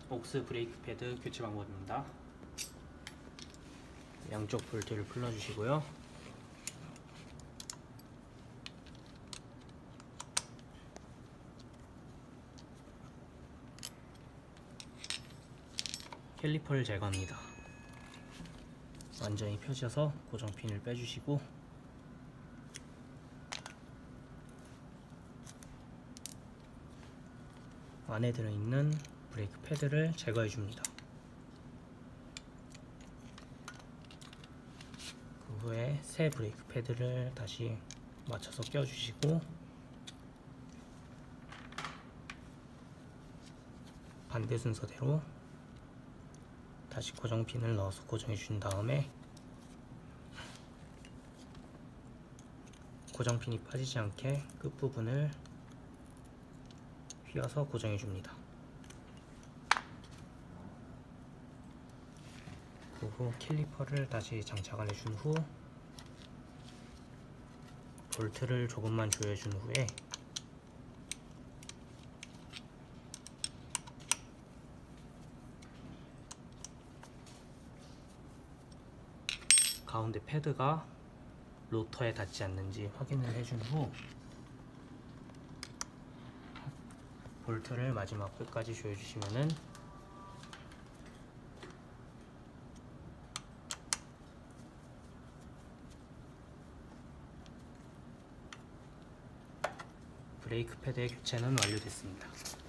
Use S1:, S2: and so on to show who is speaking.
S1: 옥스 브레이크 패드 교체 방법입니다. 양쪽 볼트를 풀어주시고요. 캘리퍼를 제거합니다. 완전히 펴져서 고정핀을 빼주시고 안에 들어있는 브레이크 패드를 제거해 줍니다. 그 후에 새 브레이크 패드를 다시 맞춰서 껴주시고 반대 순서대로 다시 고정핀을 넣어서 고정해 준 다음에 고정핀이 빠지지 않게 끝부분을 휘어서 고정해 줍니다. 그 후 캘리퍼를 다시 장착을 해준 후 볼트를 조금만 조여준 후에 가운데 패드가 로터에 닿지 않는지 확인을 해준 후 볼트를 마지막 끝까지 조여주시면은 브레이크 패드의 교체는 완료됐습니다.